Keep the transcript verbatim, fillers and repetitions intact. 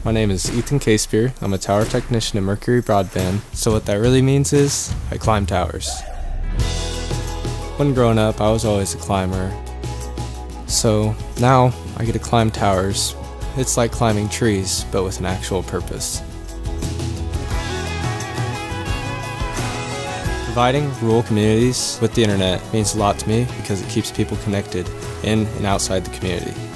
My name is Ethan Casebier. I'm a tower technician at Mercury Broadband. So what that really means is, I climb towers. When growing up, I was always a climber. So now, I get to climb towers. It's like climbing trees, but with an actual purpose. Providing rural communities with the internet means a lot to me because it keeps people connected in and outside the community.